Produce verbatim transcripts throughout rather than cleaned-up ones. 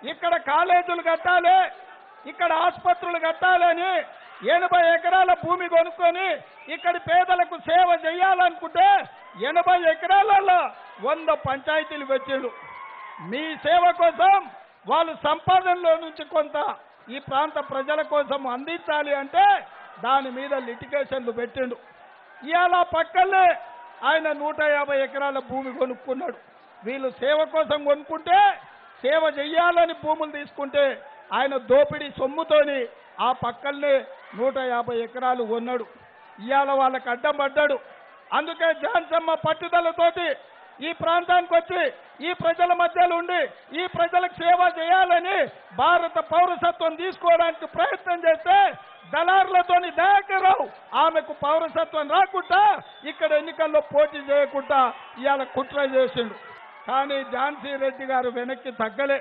ఇక్కడ కాలేజీలు కట్టాలి, ఇక్కడ ఆసుపత్రులు కట్టాలని ఎనభై ఎకరాల భూమి కొనుక్కొని ఇక్కడి పేదలకు సేవ చేయాలనుకుంటే ఎనభై ఎకరాలలో వంద పంచాయతీలు పెట్టిండు. మీ సేవ కోసం వాళ్ళు సంపాదనలో నుంచి కొంత ఈ ప్రాంత ప్రజల కోసం అందించాలి అంటే దాని మీద లిటిగేషన్లు పెట్టిండు. ఇవాళ పక్కనే ఆయన నూట యాభై ఎకరాల భూమి కొనుక్కున్నాడు. వీళ్ళు సేవ కోసం కొనుక్కుంటే సేవ చెయ్యాలని భూములు తీసుకుంటే ఆయన దోపిడీ సొమ్ముతోని ఆ పక్కనే నూట యాభై ఎకరాలు కొన్నాడు. ఇవాళ వాళ్ళకి అడ్డం పడ్డాడు. అందుకే జాన్సమ్మ పట్టుదలతోటి ఈ ప్రాంతానికి వచ్చి ఈ ప్రజల మధ్యలో ఉండి ఈ ప్రజలకు సేవ చేయాలని భారత పౌరసత్వం తీసుకోవడానికి ప్రయత్నం చేస్తే దళారులతోని దయాకర్రావు ఆమెకు పౌరసత్వం రాకుండా ఇక్కడ ఎన్నికల్లో పోటీ చేయకుండా ఇవాళ కుట్ర చేసిండు. కానీ ఝాన్సీ రెడ్డి గారు వెనక్కి తగ్గలే,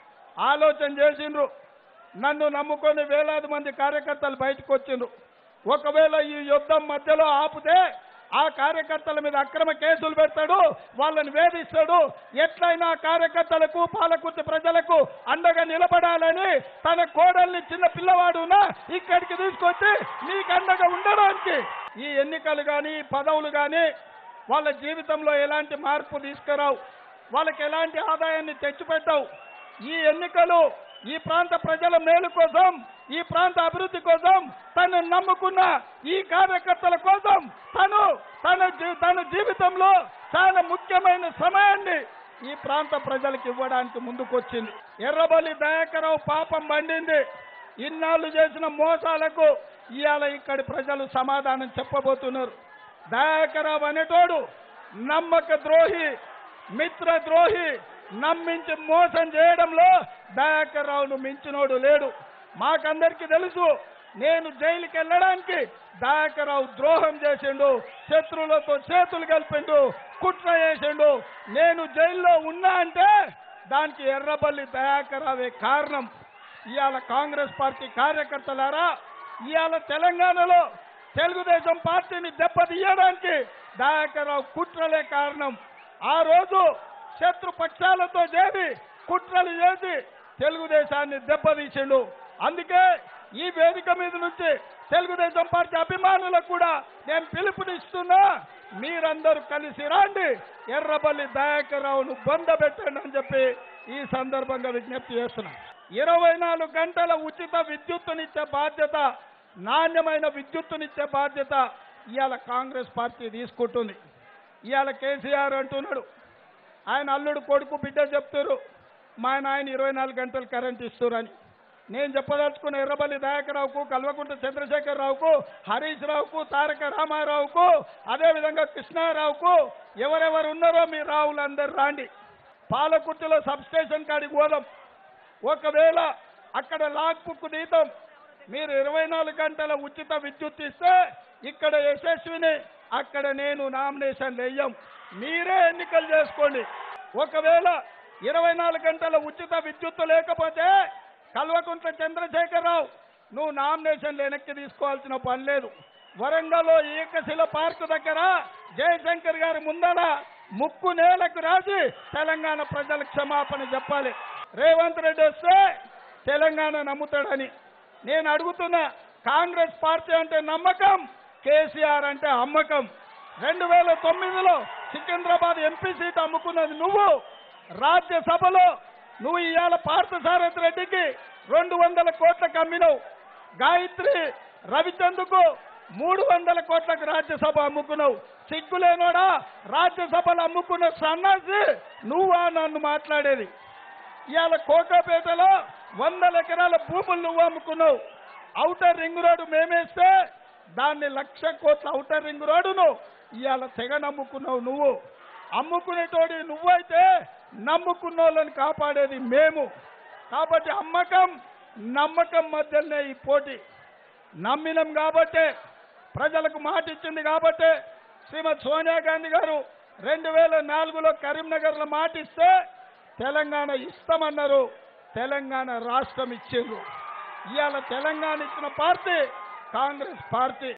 ఆలోచన చేసిండ్రు. నన్ను నమ్ముకొని వేలాది మంది కార్యకర్తలు బయటకు వచ్చిండ్రు. ఒకవేళ ఈ యుద్ధం మధ్యలో ఆపితే ఆ కార్యకర్తల మీద అక్రమ కేసులు పెడతాడు, వాళ్ళని వేధిస్తాడు. ఎట్లయినా కార్యకర్తలకు పాలకుర్తి ప్రజలకు అండగా నిలబడాలని తన కోడల్ని చిన్న పిల్లవాడునా ఇక్కడికి తీసుకొచ్చి మీకు అండగా ఉండడానికి ఈ ఎన్నికలు కానీ పదవులు కానీ వాళ్ళ జీవితంలో ఎలాంటి మార్పు తీసుకురావు, వాళ్ళకి ఎలాంటి ఆదాయాన్ని తెచ్చిపెట్టావు. ఈ ఎన్నికలు ఈ ప్రాంత ప్రజల మేలు కోసం, ఈ ప్రాంత అభివృద్ధి కోసం, తను నమ్ముకున్న ఈ కార్యకర్తల కోసం తను తన తన జీవితంలో చాలా ముఖ్యమైన సమయాన్ని ఈ ప్రాంత ప్రజలకు ఇవ్వడానికి ముందుకొచ్చింది. ఎర్రబల్లి దయాకర్రావు పాపం పండింది. ఇన్నాళ్ళు చేసిన మోసాలకు ఇవాళ ఇక్కడి ప్రజలు సమాధానం చెప్పబోతున్నారు. దయాకర్రావు అనేటోడు నమ్మక ద్రోహి, మిత్ర ద్రోహి, నమ్మించి మోసం చేయడంలో దయాకర్రావును మించినోడు లేడు. మాకందరికీ తెలుసు. నేను జైలుకి వెళ్ళడానికి దయాకర్రావు ద్రోహం చేసిండు, శత్రువులతో చేతులు కలిపిండు, కుట్ర చేసిండు. నేను జైల్లో ఉన్నా అంటే దానికి ఎర్రబల్లి దయాకర్రావే కారణం. ఇవాళ కాంగ్రెస్ పార్టీ కార్యకర్తలారా, ఇవాళ తెలంగాణలో తెలుగుదేశం పార్టీని దెబ్బతీయడానికి దయాకర్రావు కుట్రలే కారణం. ఆ రోజు శత్రుపక్షాలతో చేరి కుట్రలు చేసి తెలుగుదేశాన్ని దెబ్బతీసిండు. అందుకే ఈ వేదిక మీద నుంచి తెలుగుదేశం పార్టీ అభిమానులకు కూడా నేను పిలుపునిస్తున్నా, మీరందరూ కలిసి రాండి, ఎర్రబల్లి దయాకర్రావును బొందబెట్టండి అని చెప్పి ఈ సందర్భంగా విజ్ఞప్తి చేస్తున్నా. ఇరవై నాలుగు గంటల ఉచిత విద్యుత్తునిచ్చే బాధ్యత, నాణ్యమైన విద్యుత్తునిచ్చే బాధ్యత ఇవాళ కాంగ్రెస్ పార్టీ తీసుకుంటుంది. ఇవాళ కేసీఆర్ అంటున్నాడు, ఆయన అల్లుడు కొడుకు బిడ్డ చెప్తారు మా ఆయన ఇరవై నాలుగు గంటలు కరెంట్ ఇస్తారని. నేను చెప్పదలుచుకున్న ఎర్రబల్లి దయాకర్రావుకు, కల్వకుంట్ల చంద్రశేఖరరావుకు, హరీష్ రావుకు, తారక రామారావుకు, అదేవిధంగా కృష్ణారావుకు ఎవరెవరు ఉన్నారో మీ రావులందరూ రాండి. పాలకుర్తిలో సబ్ స్టేషన్ కాడికి పోదాం. ఒకవేళ అక్కడ లాక్ బుక్ తీద్దాం. మీరు ఇరవై నాలుగు గంటల ఉచిత విద్యుత్ ఇస్తే ఇక్కడ యశస్విని, అక్కడ నేను నామినేషన్ వేయం. మీరే ఎన్నికలు చేసుకోండి. ఒకవేళ ఇరవై నాలుగు గంటల ఉచిత విద్యుత్తు లేకపోతే కల్వకుంట్ల చంద్రశేఖరరావు నువ్వు నామినేషన్ వెనక్కి తీసుకోవాల్సిన పని లేదు. వరంగల్లో ఏకశిల పార్కు దగ్గర జయశంకర్ గారి ముందర ముక్కు నేలకు రాసి తెలంగాణ ప్రజల క్షమాపణ చెప్పాలి. రేవంత్ రెడ్డి వస్తే తెలంగాణ నమ్ముతాడని నేను అడుగుతున్నా. కాంగ్రెస్ పార్టీ అంటే నమ్మకం, కేసీఆర్ అంటే అమ్మకం. రెండు వేల తొమ్మిదిలో సికింద్రాబాద్ ఎంపీ సీట్ అమ్ముకున్నది నువ్వు. రాజ్యసభలో నువ్వు ఇవాళ పార్థసారథి రెడ్డికి రెండు వందల కోట్లకు అమ్మినవు. గాయత్రి రవిచంద్కు మూడు వందల కోట్లకు రాజ్యసభ అమ్ముకున్నావు. సిగ్గులేనోడా, రాజ్యసభలు అమ్ముకున్న సన్నాసి నువ్వా నన్ను మాట్లాడేది? ఇవాళ కోకాపేటలో వందల ఎకరాల భూములు నువ్వు అమ్ముకున్నావు. ఔటర్ రింగ్ రోడ్డు మేమేస్తే దాన్ని లక్ష కోట్ల ఔటర్ రింగ్ రోడ్డును ఇవాళ తెగ నమ్ముకున్నావు నువ్వు. అమ్ముకునేటోడి నువ్వైతే నమ్ముకున్న వాళ్ళని కాపాడేది మేము. కాబట్టి అమ్మకం నమ్మకం మధ్యనే ఈ పోటీ. నమ్మినం కాబట్టే, ప్రజలకు మాట ఇచ్చింది కాబట్టే శ్రీమతి సోనియా గాంధీ గారు రెండు వేల నాలుగులో కరీంనగర్లో మాట ఇస్తే తెలంగాణ ఇస్తామన్నారు, తెలంగాణ రాష్ట్రం ఇచ్చిండ్రు. ఇవాళ తెలంగాణ ఇచ్చిన పార్టీ కాంగ్రెస్ పార్టీ.